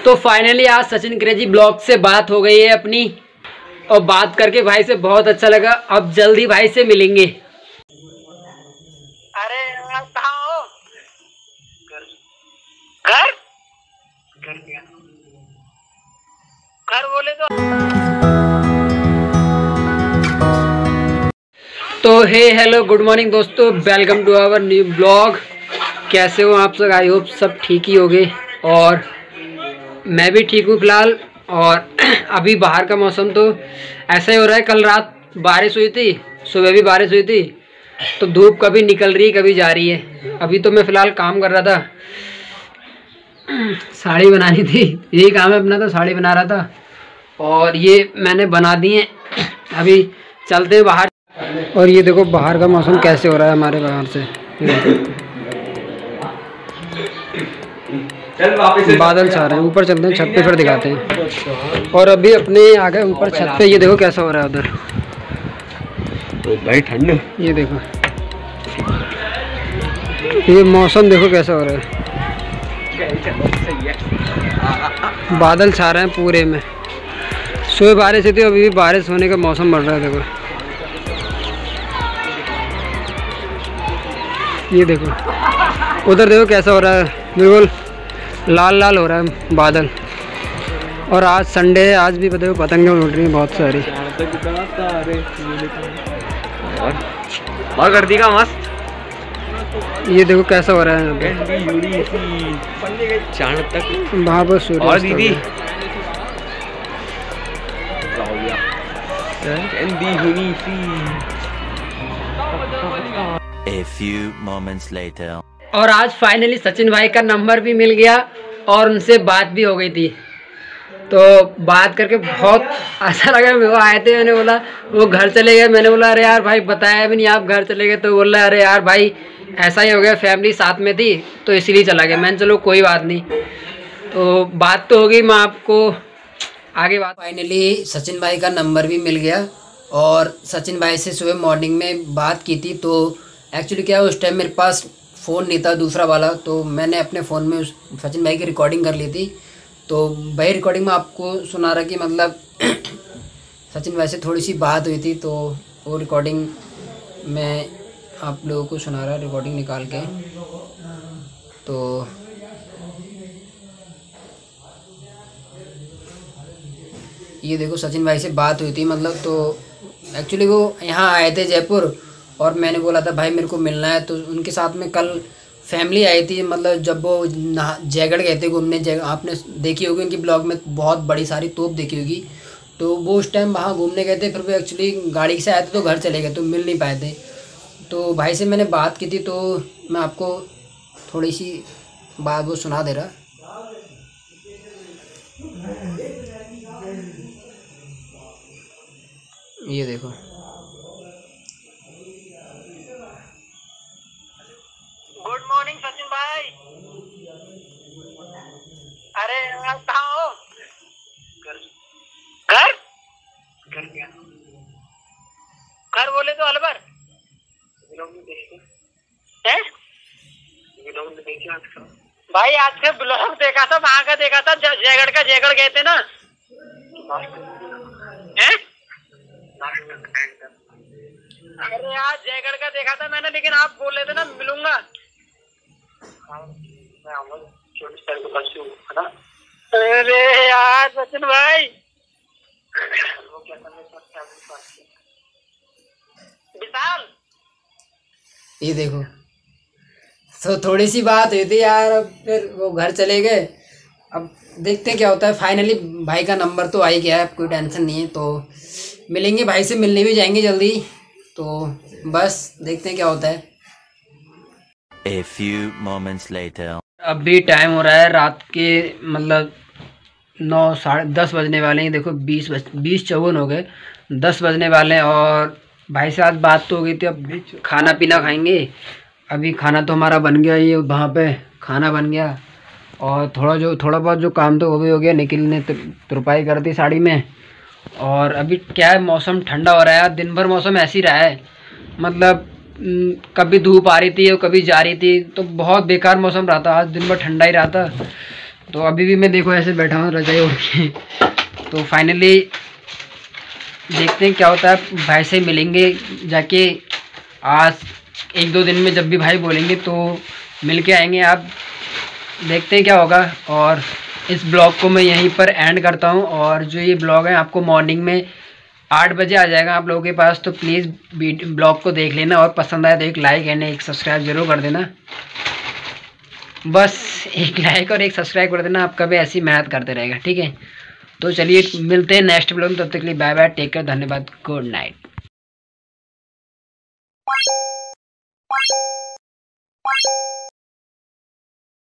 तो फाइनली आज Sachin crazy blog से बात हो गई है अपनी, और बात करके भाई से बहुत अच्छा लगा। अब जल्दी भाई से मिलेंगे। अरे कहाँ हो? घर घर बोले तो हे हेलो गुड मॉर्निंग दोस्तों, welcome to our new blog. कैसे हो आप सब? आई होप सब ठीक ही होंगे और मैं भी ठीक हूँ फिलहाल। और अभी बाहर का मौसम तो ऐसा ही हो रहा है। कल रात बारिश हुई थी, सुबह भी बारिश हुई थी, तो धूप कभी निकल रही कभी जा रही है। अभी तो मैं फ़िलहाल काम कर रहा था, साड़ी बनानी थी, यही काम है अपना, तो साड़ी बना रहा था और ये मैंने बना दी है। अभी चलते हैं बाहर। और ये देखो बाहर का मौसम कैसे हो रहा है हमारे बाहर से। बादल छा रहे हैं, ऊपर चलते हैं छत पे फिर दिखाते हैं। और अभी अपने आ गए ऊपर छत पे, ये देखो कैसा हो रहा है उधर, ठंड। ये देखो ये मौसम देखो कैसा हो रहा है, बादल छा रहे हैं पूरे में। सुबह बारिश हुई थी, अभी भी बारिश होने का मौसम बढ़ रहा है। देखो ये देखो उधर देखो कैसा हो रहा है, बिल्कुल लाल लाल हो रहा है बादल। और आज संडे है, आज भी देखो पतंगें उड़ रही हैं बहुत सारी। और गर्दी का मस्त, ये देखो कैसा हो रहा है यहाँ पे। चांद तक वहाँ पर सूर्य दीदी A few moments later. और आज फाइनली सचिन भाई का नंबर भी मिल गया और उनसे बात भी हो गई थी। तो बात करके बहुत अच्छा लगा। वो आए थे, मैंने बोला वो घर चले गए, मैंने बोला अरे यार भाई बताया भी नहीं आप घर चले गए। तो बोल रहा अरे यार भाई ऐसा ही हो गया, फैमिली साथ में थी तो इसीलिए चला गया। मैंने चलो कोई बात नहीं। तो बात तो हो गई, मैं आपको आगे बात। फाइनली सचिन भाई का नंबर भी मिल गया और सचिन भाई से सुबह मॉर्निंग में बात की थी। तो एक्चुअली क्या है, उस टाइम मेरे पास फ़ोन नहीं था दूसरा वाला, तो मैंने अपने फ़ोन में उस सचिन भाई की रिकॉर्डिंग कर ली थी। तो भाई रिकॉर्डिंग में आपको सुना रहा कि मतलब सचिन भाई से थोड़ी सी बात हुई थी, तो वो रिकॉर्डिंग मैं आप लोगों को सुना रहा, रिकॉर्डिंग निकाल के। तो ये देखो सचिन भाई से बात हुई थी मतलब। तो एक्चुअली वो यहाँ आए थे जयपुर और मैंने बोला था भाई मेरे को मिलना है। तो उनके साथ में कल फैमिली आई थी, मतलब जब वो जयगढ़ गए थे घूमने। आपने देखी होगी उनकी ब्लॉग में, बहुत बड़ी सारी तोप देखी होगी। तो वो उस टाइम वहाँ घूमने गए थे, फिर वो एक्चुअली गाड़ी से आए थे तो घर चले गए, तो मिल नहीं पाए थे। तो भाई से मैंने बात की थी, तो मैं आपको थोड़ी सी बात वो सुना दे रहा। ये देखो गुड मॉर्निंग सचिन भाई। अरे आप कहाँ हो? घर घर बोले तो अलवर भाई। आज का ब्लॉग देखा था, वहाँ का देखा था, जयगढ़ का। जयगढ़ गए थे ना, अरे यार जयगढ़ का देखा था मैंने, लेकिन आप बोल रहे थे ना मिलूंगा। अरे यार सचिन भाई विशाल, ये देखो तो थोड़ी सी बात हुई थी यार, अब फिर वो घर चले गए। अब देखते हैं क्या होता है। फाइनली भाई का नंबर तो आ ही गया है, कोई टेंशन नहीं है। तो मिलेंगे, भाई से मिलने भी जाएंगे जल्दी। तो बस देखते हैं क्या होता है। A few moments later. अभी टाइम हो रहा है रात के मतलब 9 साढ़े 10 बजने वाले हैं। देखो 20:54 हो गए, 10 बजने वाले हैं। और भाई से आज बात तो हो गई थी, अब खाना पीना खाएंगे। अभी खाना तो हमारा बन गया, ये वहाँ पे खाना बन गया और थोड़ा बहुत जो काम तो वो भी हो गया। निखिल ने तुरपाई कर दी साड़ी में। और अभी क्या है, मौसम ठंडा हो रहा है। दिन भर मौसम ऐसे ही रहा है, मतलब कभी धूप आ रही थी और कभी जा रही थी, तो बहुत बेकार मौसम रहा था। आज दिन भर ठंडा ही रहा था। तो अभी भी मैं देखो ऐसे बैठा हूँ रजाई ओढ़ के। तो फाइनली देखते हैं क्या होता है, भाई से मिलेंगे जाके आज 1-2 दिन में, जब भी भाई बोलेंगे तो मिल के आएंगे। आप देखते हैं क्या होगा। और इस ब्लॉग को मैं यहीं पर एंड करता हूं। और जो ये ब्लॉग है आपको मॉर्निंग में 8 बजे आ जाएगा आप लोगों के पास, तो प्लीज़ ब्लॉग को देख लेना और पसंद आए तो एक लाइक एंड एक सब्सक्राइब जरूर कर देना। बस एक लाइक और एक सब्सक्राइब कर देना, आपका भी ऐसी मेहनत करते रहेगा, ठीक है। तो चलिए मिलते हैं नेक्स्ट ब्लॉग में, तब तक के लिए बाय बाय, टेक केयर, धन्यवाद, गुड नाइट।